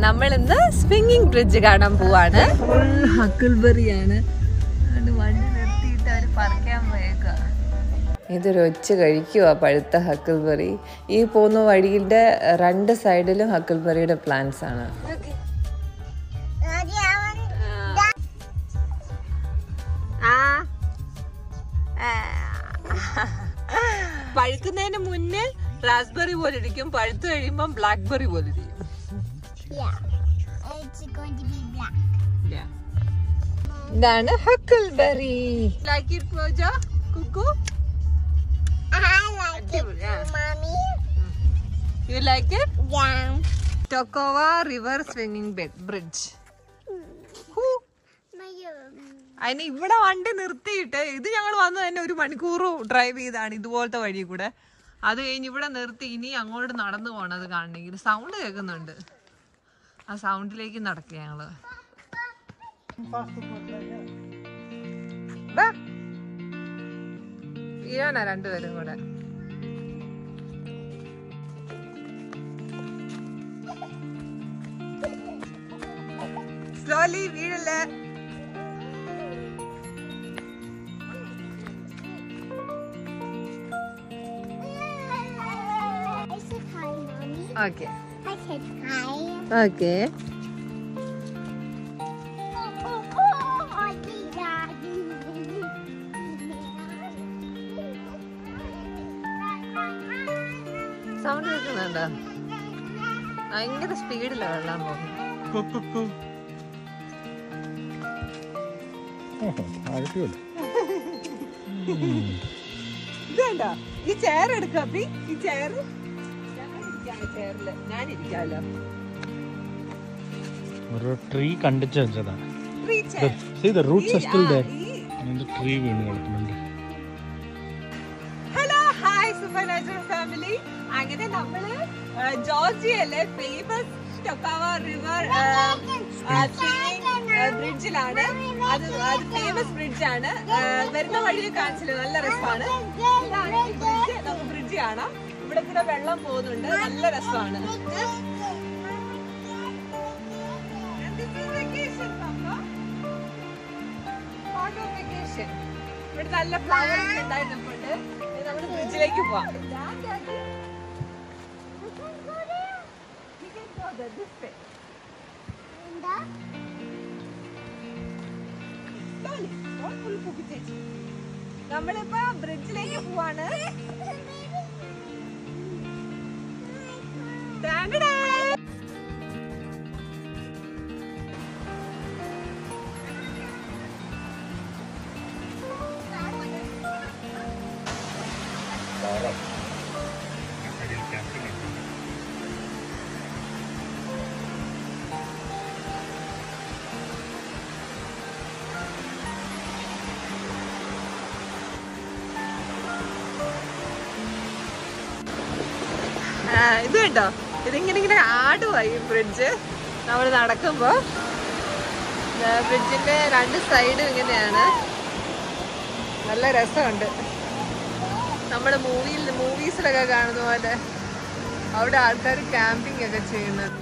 നമ്മൾ ഇന്ന് swinging bridge കാണാൻ പോവാണ്. ഫുൾ ഹക്കിൾബെറിയാണ്. വണ്ടി നിർത്തിയിട്ട് അവർ പറിക്കാൻ പോയേക്ക. ഇതൊരു ഒച്ച കഴിക്കുക പഴുത്ത ഹക്കിൾബെറി. ഈ പോകുന്ന വഴിയുടെ രണ്ട് സൈഡിലും ഹക്കിൾബെറിയുടെ പ്ലാന്റ്സ് ആണ്. പഴുക്കുന്നതിന് മുന്നേ റാസ്ബെറി പോലെ ഇരിക്കും, പഴുത്ത് കഴിയുമ്പം ബ്ലാക്ക്ബെറി പോലെ ഇരിക്കും. ഇതാണ് ഹക്കിൾബെറി. ലൈക്ക് ഇറ്റ് പ്രോജ കുക്കു? You like it? Yeah. Toccoa River Swinging Bridge. അതിന് ഇവിടെ വണ്ടി നിർത്തിയിട്ട് ഇത് ഞങ്ങൾ വന്ന് തന്നെ 1 മണിക്കൂർ ഡ്രൈവ് ചെയ്താണ് ഇതുപോലത്തെ വഴി കൂടെ. അത് കഴിഞ്ഞ് ഇവിടെ നിർത്തി ഇനി അങ്ങോട്ട് നടന്നു പോണത് കാണണമെങ്കിൽ സൗണ്ട് കേൾക്കുന്നുണ്ട്. ആ സൗണ്ടിലേക്ക് നടക്കുക ഞങ്ങള്. വീഴാനാ രണ്ടുപേരും കൂടെ. സ്ലോലി വീഴല്ലേ. Okay. I said hi. Okay. Sound കേൾക്കുന്നുണ്ടോ? ഭയങ്കര സ്പീഡിലാണ് വെള്ളം പോകുന്നത്. ഇതേണ്ട ഈ ചെയർ എടുക്കാം. ഈ ചെയർ ഞാനിരിക്കാലോ. ഒരു ട്രീ കണ്ടിച്ച് വെച്ചതാണ്. See the roots are still there. And the tree വീണ് കിടക്കുന്നുണ്ട്. Hello hi super natural family. അങ്ങനെ നമ്മള് ജോർജിയയിലെ ഫേമസ് ടൊക്കാവ റിവർ ബ്രിഡ്ജിലാണ്. അത് ഫേമസ് ബ്രിഡ്ജാണ്. വരുന്ന വഴിയിൽ കാണിച്ചില്ല, നല്ല രസമാണ്. ഇതാണ് ഈ ബ്രിഡ്ജ്. നമുക്ക് ബ്രിഡ്ജ് കാണാം. ഇവിടെ കൂടെ വെള്ളം പോകുന്നുണ്ട്, നല്ല രസമാണ്. ഇവിടെ നല്ല ഫ്ലവേഴ്സ് ഉണ്ടായിട്ടുണ്ട്. നമ്മൾ ബ്രിഡ്ജിലേക്ക് പോവാം. നമ്മളിപ്പോ ബ്രിഡ്ജിലേക്ക് പോവാണ്. ഇത് കേട്ടോ, ഇതിങ്ങനെ ആടുവായി ബ്രിഡ്ജ്. നമ്മൾ നടക്കുമ്പോ ബ്രിഡ്ജിന്റെ രണ്ട് സൈഡും ഇങ്ങനെയാണ്. നല്ല രസമുണ്ട്. നമ്മുടെ മൂവീസിലൊക്കെ കാണുന്ന പോലെ അവിടെ ആൾക്കാർ ക്യാമ്പിംഗ് ഒക്കെ ചെയ്യുന്നത്.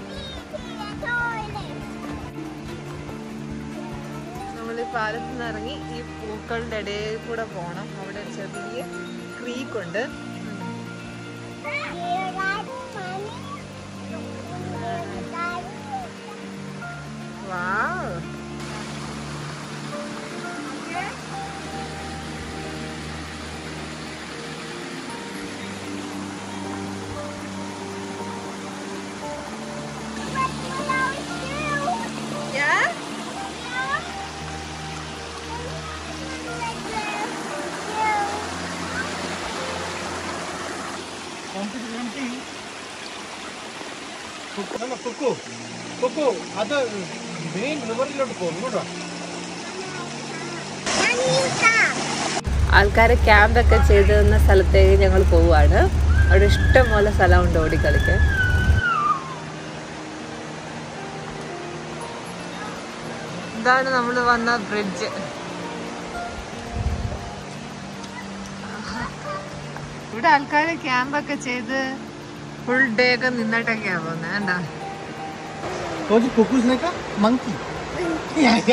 നമ്മൾ ഈ പാലത്തിൽ നിന്ന് ഇറങ്ങി ഈ പൂക്കളുടെ ഇടയിൽ കൂടെ പോണം. അവിടെ ചെറിയ ക്രീക്ക് ഉണ്ട്. Wow. Yeah? Coco, അത് മെയിൻ റിവറിലോട്ട് പോകുന്നു കേട്ടോ. ആൾക്കാരെ ക്യാമ്പൊക്കെ ചെയ്ത് തന്ന സ്ഥലത്തേക്ക് ഞങ്ങൾ പോവുകയാണ്. അവിടെ ഇഷ്ടംപോലെ സ്ഥലമുണ്ട് ഓടിക്കളിക്കാൻ. ഇതാണ് നമ്മൾ വന്ന ബ്രിഡ്ജ്. ഇവിടെ ആൾക്കാര് ക്യാമ്പൊക്കെ ചെയ്ത് ഫുൾ ഡേ ഒക്കെ നിന്നിട്ടൊക്കെയാ പോകുന്നത്. എന്താ Told you cuckoo's like a monkey. Yeah.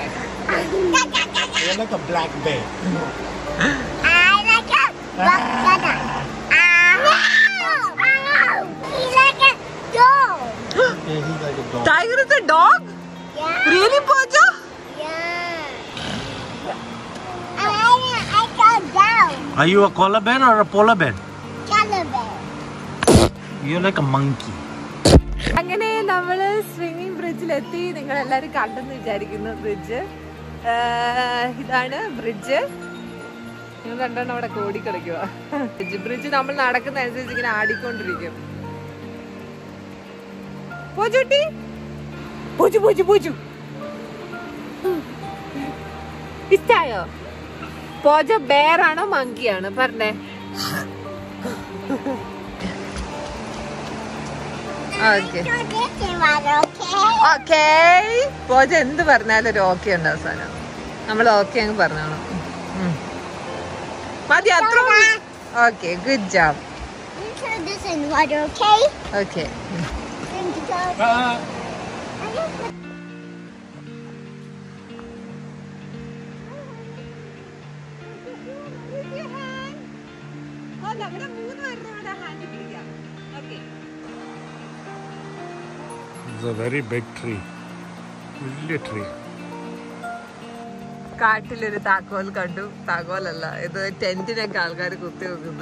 You're like a black bear. I like a black bear. He's like a dog. Yeah, he's like a dog. Tiger is a dog? Yeah. Really, Pooja? Yeah. I go down. Are you a koala bear or a polar bear? Calabar. You're like a monkey. അങ്ങനെ നമ്മള് swimming ബ്രിഡ്ജിലെത്തി. നിങ്ങൾ എല്ലാരും കണ്ടെന്ന് വിചാരിക്കുന്നു bridge. ഇതാണ് bridge. നിങ്ങൾ കണ്ടോണ്ട് അവിടെ കോടി കളിക്കുക. ബ്രിഡ്ജ് നമ്മൾ നടക്കുന്ന അനുസരിച്ച് ഇങ്ങനെ ആടിക്കൊണ്ടിരിക്കും. പോജുട്ടി പൂജു പൂജു പൂജു ഇഷ്ടായോ? പോജ ബെയറാണോ മങ്കിയാണോ പറഞ്ഞേ? ഓക്കേ. പോജ എന്ത് പറഞ്ഞാലും ഒരു ഓക്കെ ഉണ്ട് അവസാനം. നമ്മൾ ഓക്കെ അങ്ങ് പറഞ്ഞോളൂ. മതി അത്ര. Okay, good job. Okay. It's a very big tree. വലിയ tree. കാട്ടിലൊരു താക്കോൽ കണ്ടു. താക്കോലല്ല, ഇത് ടെന്റിനൊക്കെ ആൾക്കാർ കുത്തി വെക്കുന്ന.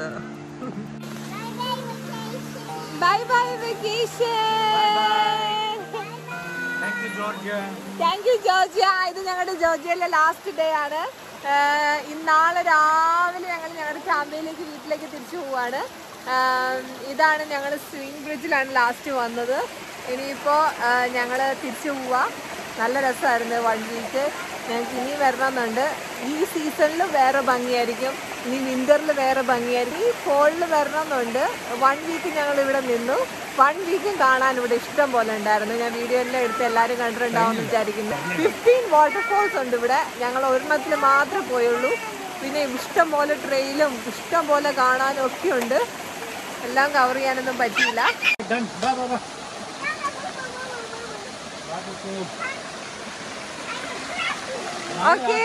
Bye bye vacation. Thank you, Georgia. Thank you Georgia. ഇത് ഞങ്ങളുടെ ജോർജിയയിലെ ലാസ്റ്റ് ഡേ ആണ്. നാളെ രാവിലെ ഞങ്ങൾ ഞങ്ങളുടെ ക്യാമ്പിലേക്ക് വീട്ടിലേക്ക് തിരിച്ചു പോവാണ്. ഇതാണ് ഞങ്ങൾ സ്വിമ്മിംഗ് ബ്രിഡ്ജിലാണ് ലാസ്റ്റ് വന്നത്. ഇനിയിപ്പോൾ ഞങ്ങൾ തിരിച്ചു പോവാ. നല്ല രസമായിരുന്നു 1 വീക്ക്. ഞങ്ങൾക്ക് ഇനി വരണമെന്നുണ്ട്. ഈ സീസണിൽ വേറെ ഭംഗിയായിരിക്കും, ഇനി വിൻ്ററിൽ വേറെ ഭംഗിയായിരിക്കും. ഈ ഫോളിൽ വരണമെന്നുണ്ട്. 1 വീക്ക് ഞങ്ങൾ ഇവിടെ നിന്നു. 1 വീക്കും കാണാൻ ഇവിടെ ഇഷ്ടം പോലെ ഉണ്ടായിരുന്നു. ഞാൻ വീഡിയോ എല്ലാം എടുത്ത് എല്ലാവരും കണ്ടിട്ടുണ്ടാവുമെന്ന് വിചാരിക്കുന്നു. 15 വാട്ടർഫോൾസ് ഉണ്ട് ഇവിടെ. ഞങ്ങൾ ഒരെണ്ണത്തിൽ മാത്രമേ പോയുള്ളൂ. പിന്നെ ഇഷ്ടം പോലെ ട്രെയിലും ഇഷ്ടം പോലെ കാണാനും ഒക്കെ ഉണ്ട്. എല്ലാം കവർ ചെയ്യാനൊന്നും പറ്റിയില്ല. ഓക്കേ.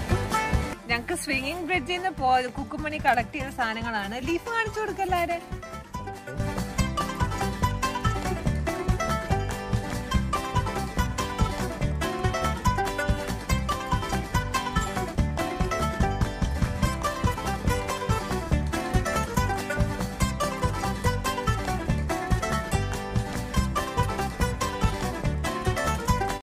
ഞങ്ങക്ക് സ്വിമ്മിംഗ് ബ്രിഡ്ജിൽ നിന്ന് കുക്കുമണി കളക്ട് ചെയ്ത സാധനങ്ങളാണ്. ലീഫ് കാണിച്ചു കൊടുക്കല്ലാരെ.